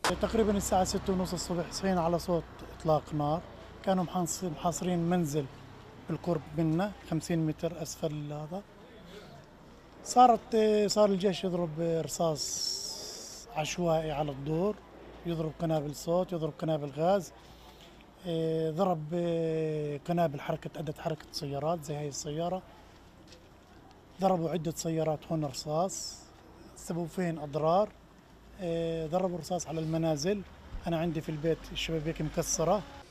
تقريبا الساعة 6:30 الصبح صحينا على صوت إطلاق نار. كانوا محاصرين منزل بالقرب منا 50 متر أسفل هذا. صار الجيش يضرب رصاص عشوائي على الدور، يضرب قنابل صوت، يضرب قنابل غاز. ضرب قنابل أدت حركة سيارات زي هاي السيارة. ضربوا عدة سيارات هون رصاص، سببوا فيهن أضرار. ضربوا رصاص على المنازل. أنا عندي في البيت الشبابيك مكسرة.